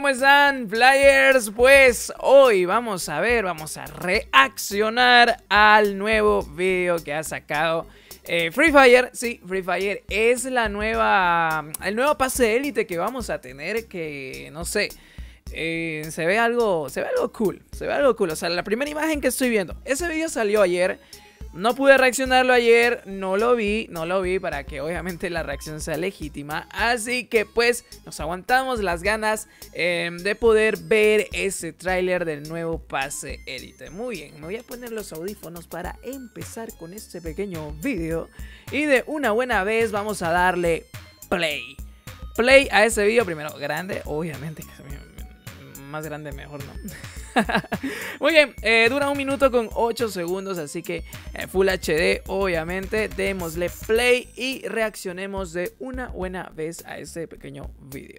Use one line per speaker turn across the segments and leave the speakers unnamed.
¿Cómo están, Flyers? Pues hoy vamos a reaccionar al nuevo video que ha sacado Free Fire. Sí, Free Fire es el nuevo pase élite que vamos a tener, que no sé, se ve algo cool, o sea, la primera imagen que estoy viendo, ese video salió ayer. No pude reaccionarlo ayer, no lo vi para que obviamente la reacción sea legítima. Así que pues nos aguantamos las ganas de poder ver ese tráiler del nuevo pase élite. Muy bien, me voy a poner los audífonos para empezar con este pequeño video. Y de una buena vez vamos a darle play a ese video. Primero grande, obviamente, más grande mejor, ¿no? Muy bien, dura 1 minuto con 8 segundos, así que Full HD, obviamente. Démosle play y reaccionemos de una buena vez a este pequeño video.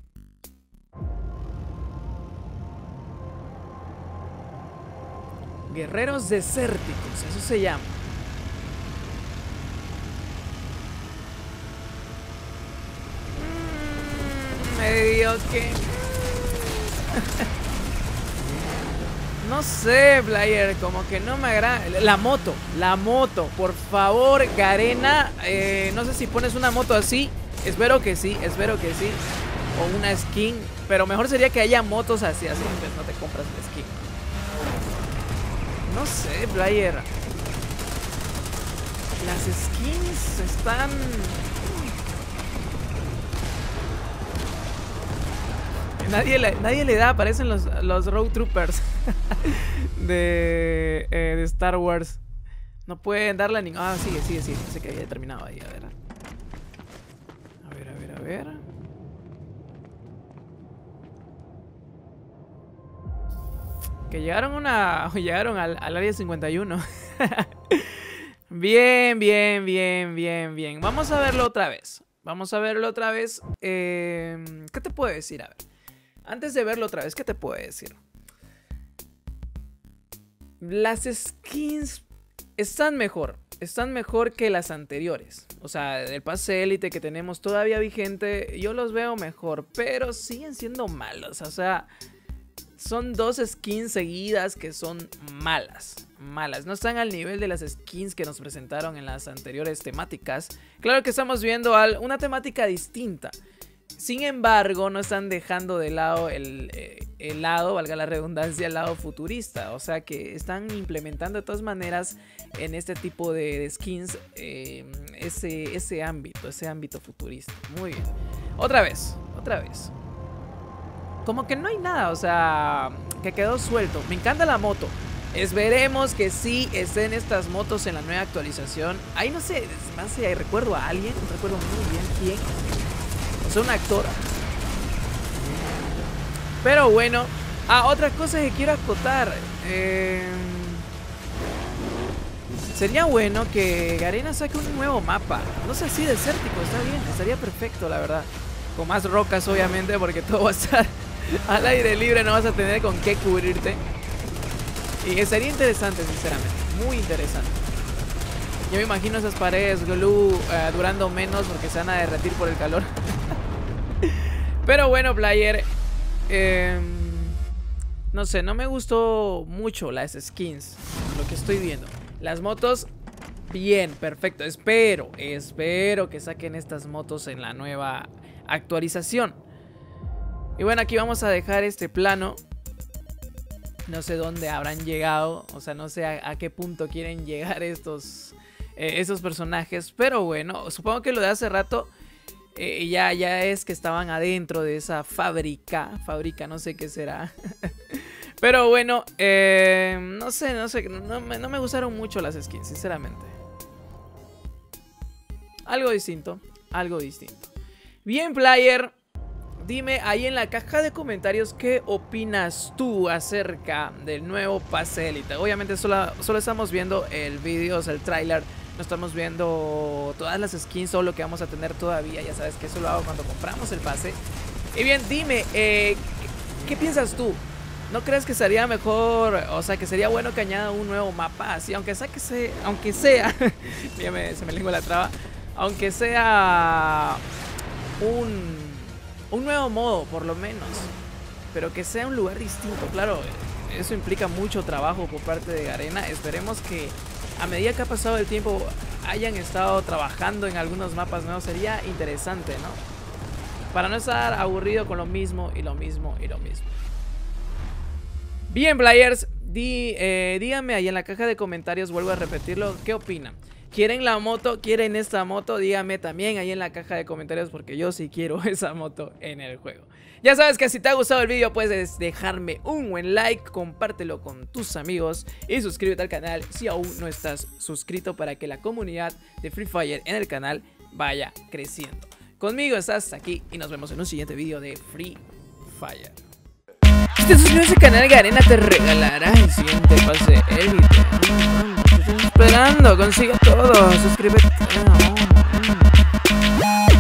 Guerreros desérticos, eso se llama. Medio que... No sé, player, como que no me agrada. La moto, por favor, Garena. No sé si pones una moto así. Espero que sí. O una skin. Pero mejor sería que haya motos así, pues no te compras la skin. No sé, player. Las skins están... Nadie le da, parecen los Road Troopers de Star Wars. No pueden darle a ningún... Ah, sigue. Pensé que había terminado ahí, a ver. Que llegaron al área 51. Bien. Vamos a verlo otra vez. ¿Qué te puedo decir? A ver. Antes de verlo otra vez, ¿qué te puedo decir? Las skins están mejor que las anteriores. O sea, el pase élite que tenemos todavía vigente, yo los veo mejor, pero siguen siendo malos. O sea, son 2 skins seguidas que son malas. No están al nivel de las skins que nos presentaron en las anteriores temáticas. Claro que estamos viendo una temática distinta. Sin embargo, no están dejando de lado el lado, valga la redundancia, el lado futurista. O sea que están implementando de todas maneras en este tipo de skins ese ámbito futurista. Muy bien. Otra vez. Como que no hay nada, o sea, que quedó suelto. Me encanta la moto. Esperemos que sí estén estas motos en la nueva actualización. Ahí no sé, más si recuerdo a alguien, no recuerdo muy bien quién. O sea, un actor. Pero bueno. Otra cosa que quiero acotar. Sería bueno que Garena saque un nuevo mapa. No sé, así desértico, está bien. Estaría perfecto, la verdad. Con más rocas, obviamente, porque todo va a estar al aire libre. No vas a tener con qué cubrirte. Y sería interesante, sinceramente. Muy interesante. Yo me imagino esas paredes glue durando menos porque se van a derretir por el calor. Pero bueno, player, no sé, no me gustó mucho las skins, lo que estoy viendo. Las motos, bien, perfecto. Espero que saquen estas motos en la nueva actualización. Y bueno, aquí vamos a dejar este plano. No sé dónde habrán llegado, o sea, no sé a qué punto quieren llegar estos personajes. Pero bueno, supongo que lo de hace rato ya es que estaban adentro de esa fábrica, no sé qué será. Pero bueno, no sé, no me gustaron mucho las skins, sinceramente. Algo distinto. Bien, player, dime ahí en la caja de comentarios qué opinas tú acerca del nuevo pase élite. Obviamente solo estamos viendo el video, o sea, el tráiler. No estamos viendo todas las skins, todo lo que vamos a tener todavía. Ya sabes que eso lo hago cuando compramos el pase. Y bien, dime, ¿qué piensas tú? ¿No crees que sería mejor, o sea, que sería bueno que añada un nuevo mapa así? Aunque sea se me lengua la traba. Aunque sea un nuevo modo, por lo menos. pero que sea un lugar distinto. Claro, eso implica mucho trabajo por parte de Garena. Esperemos que a medida que ha pasado el tiempo hayan estado trabajando en algunos mapas nuevos. Sería interesante, ¿no? Para no estar aburrido con lo mismo y lo mismo y lo mismo. Bien, players, díganme ahí en la caja de comentarios, vuelvo a repetirlo, ¿qué opinan? ¿Quieren la moto? ¿Quieren esta moto? Díganme también ahí en la caja de comentarios, porque yo sí quiero esa moto en el juego. Ya sabes que si te ha gustado el vídeo puedes dejarme un buen like, compártelo con tus amigos y suscríbete al canal si aún no estás suscrito, para que la comunidad de Free Fire en el canal vaya creciendo. Conmigo estás aquí y nos vemos en un siguiente vídeo de Free Fire. Si te suscribes al canal, Garena te regalará el siguiente pase élite. Te estoy esperando, consigue todo, suscríbete.